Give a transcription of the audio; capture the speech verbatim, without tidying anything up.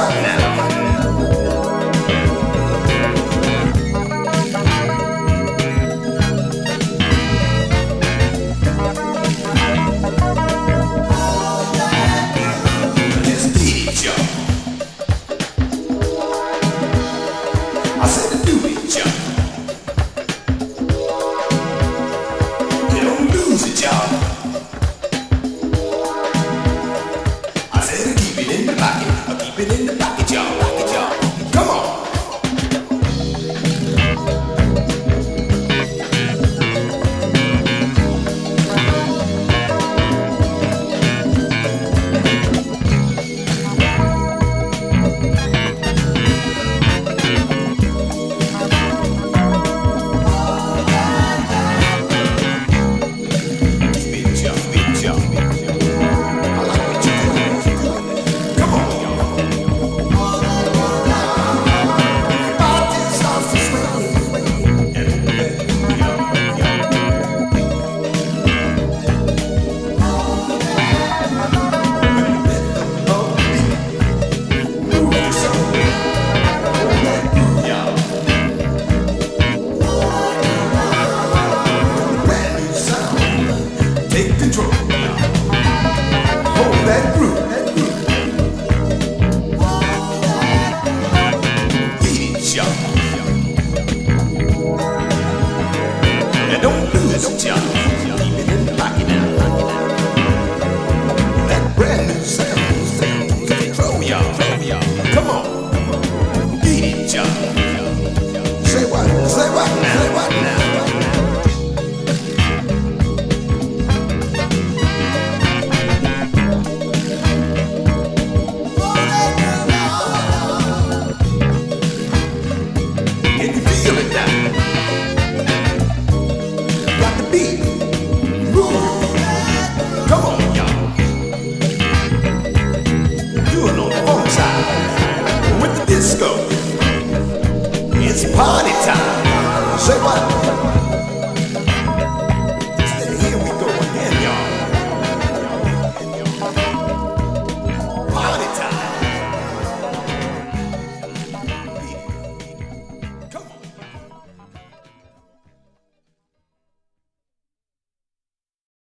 what now? Let's beat it, y'all. I said to do it, y'all. You don't lose it, y'all. I said to keep it in the pocket. I keep it in the pocket, y'all. Pocket, y'all. Come on. Take control. Hold that groove. That groove. Beat it, y'all. And don't lose it, y'all. Keep it in the pocket now. That brand new sound. Take control, y'all. Come on. Beat it, y'all. Say what? Say what now? Say what now? Disco. It's party time. Say what?